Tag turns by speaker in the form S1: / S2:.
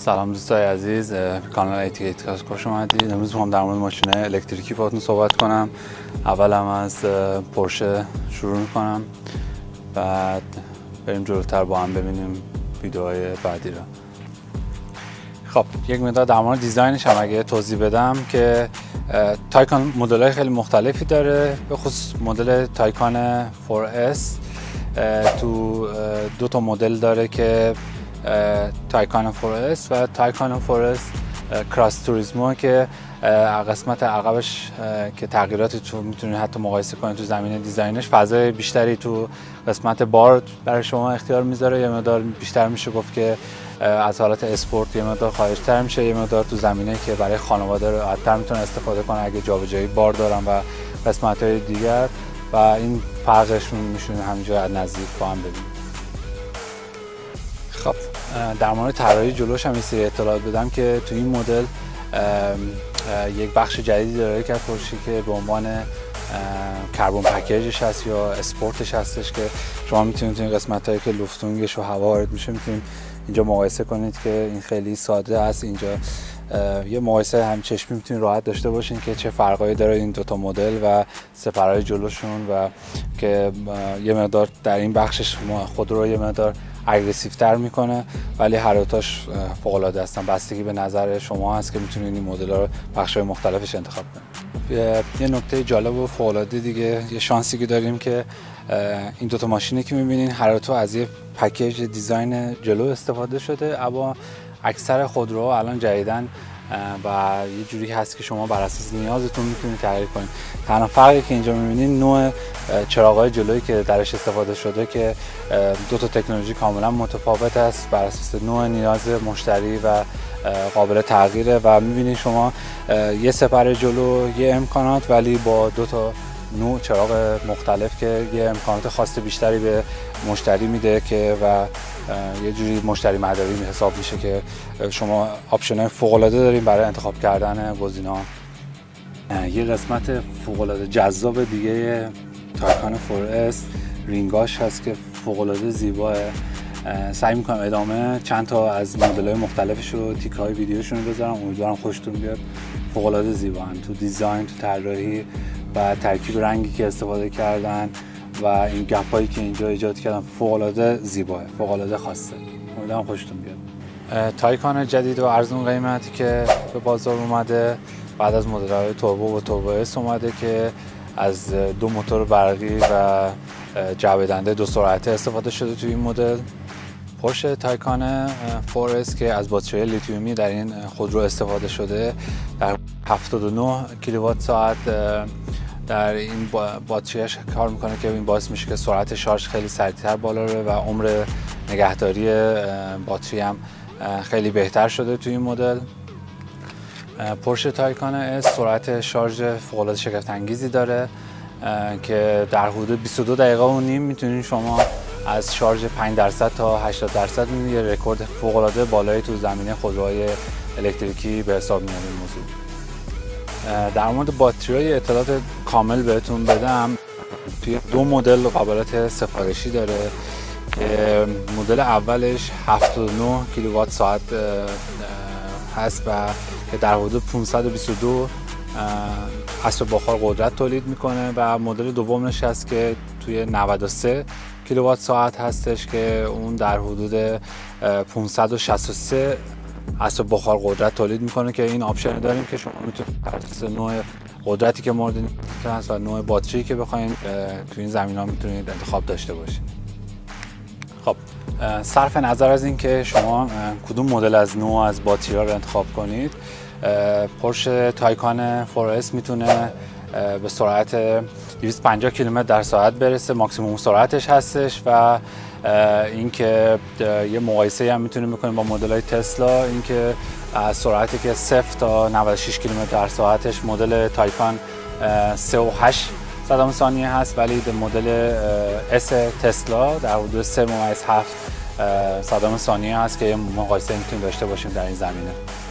S1: سلام دوستای عزیز، کانال ایتیکت خوش اومدید. امروز میخوام در مورد ماشین الکتریکی باهاتون صحبت کنم. اولم از پورشه شروع میکنم، بعد بریم جلوتر با هم ببینیم ویدیوهای بعدی رو. خب یک مقدار در مورد دیزاینش هم اگه توضیح بدم که تایکان مدل‌های خیلی مختلفی داره، به خصوص مدل تایکان 4S تو دو تا مدل داره که تایکان 4S و تایکان 4S کراس توریسمو که قسمت عقبش که تغییراتی تو میتونید حتی مقایسه کنید تو زمینه دیزاینش، فضای بیشتری تو قسمت بار برای شما اختیار میذاره. یه مقدار بیشتر میشه گفت که از حالت اسپورت یه مقدار خارج‌تر میشه، یه مقدار تو زمینه که برای خانواده راحت‌تر میتونن استفاده کنن اگه جابجایی بار دارن و قسمت‌های دیگر، و این فرقشون میشونه همینجا از نزدیک با هم ببینید. خب در مورد طراحی جلوش هم یه سری اطلاعات بدم که تو این مدل یک بخش جدیدی داره که پورشه که به عنوان کربن پکیجش هست یا اسپورتش هستش که شما میتونید این قسمت‌هایی که لوفتونگش و هوا وارد میشه میتونید اینجا مقایسه کنید که این خیلی ساده است. اینجا یه مقایسه همچشمی میتونید راحت داشته باشین که چه فرقایی داره این دوتا مدل و سپرهای جلوشون، و که یه مقدار در این بخشش خود رو یه مقدار اگریسیو تر میکنه، ولی هر دوتاش فوق العاده هستن. بستگی به نظر شما هست که میتونید این مدل ها رو بخش‌های مختلفش انتخاب کنید. یه نکته جالب و فوق العاده دیگه، یه شانسی که داریم که این دوتا ماشینی که میبینین هر دو از یه پکیج دیزاین جلو استفاده شده، اما اکثر خودروها الان جدیدن و یه جوری هست که شما بر اساس نیازتون میتونید تغییر کنید. تنها فرقی که اینجا میبینید نوع چراغ‌های جلویی که درش استفاده شده که دو تا تکنولوژی کاملا متفاوت است بر اساس نوع نیاز مشتری و قابل تغییره، و میبینید شما یه سپر جلو یه امکانات ولی با دو تا نوع چراغ مختلف که یه امکانات خاص بیشتری به مشتری میده که و یه جوری مشتری مداری حساب میشه که شما آپشن‌های فوق‌العاده داریم برای انتخاب کردن گزینه‌ها. یه قسمت فوق‌العاده جذاب دیگه تایکان 4S رینگاش هست که فوق‌العاده زیباه. سعی میکنم ادامه چند تا از مدل‌های مختلفش رو تیک‌های ویدیوشون رو بذارم، امیدوارم خوشتون بیاد. فوق‌العاده زیبان تو دیزاین، تو طراحی و ترکیب رنگی که استفاده کردن و این گپ‌هایی که اینجا ایجاد کردن فوق‌العاده زیباه، فوق‌العاده خاصه. امیدوارم خوشتون بیاد. تایکان جدید و ارزون قیمتی که به بازار اومده بعد از مدل‌های توربو و توربو اس اومده که از دو موتور برقی و جعبه دنده دو سرعته استفاده شده توی این مدل. پورشه تایکان 4S که از باتری لیتیومی در این خودرو استفاده شده، در 79 کیلووات ساعت در این باتریش کار میکنه که این باعث میشه که سرعت شارژ خیلی سریعتر بالا بره و عمر نگهداری باتری هم خیلی بهتر شده توی این مدل. پورشه تایکان اس سرعت شارژ فوق‌العاده شگفت انگیزی داره که در حدود 22 دقیقه و نیم میتونید شما از شارژ 5% تا 80% یه رکورد فوق‌العاده بالایی تو زمینه خودروهای الکتریکی به حساب میاد این موضوع. در مورد باتری اطلاعات کامل بهتون بدم، توی دو مدل قابلیت سفارشی داره که مدل اولش 79 کیلووات ساعت هست و که در حدود 522 اسب بخار قدرت تولید میکنه، و مدل دومش هست که توی 93 کیلووات ساعت هستش که اون در حدود 563 اسب بخار قدرت تولید میکنه که این آپشن داریم که شما میتونید بر اساس نوع قدرتی که مورد نیازتون هست و نوع باتری که بخواید تو این زمینه‌ها میتونید انتخاب داشته باشید. خب صرف نظر از این که شما کدوم مدل از نوع از باتری ها رو انتخاب کنید، پورشه تایکان 4S میتونه به سرعت 250 کیلومتر در ساعت برسه، ماکسیموم سرعتش هستش، و اینکه یه مقایسه هم میتونیم بکنیم با مدل‌های تسلا، اینکه از سرعتی که 0 تا 96 کیلومتر در ساعتش مدل تایکان 3.8 صدام ثانیه هست، ولی مدل اس تسلا در حدود 3.7 صدام ثانیه هست که یه مقایسه میتونیم داشته باشیم در این زمینه.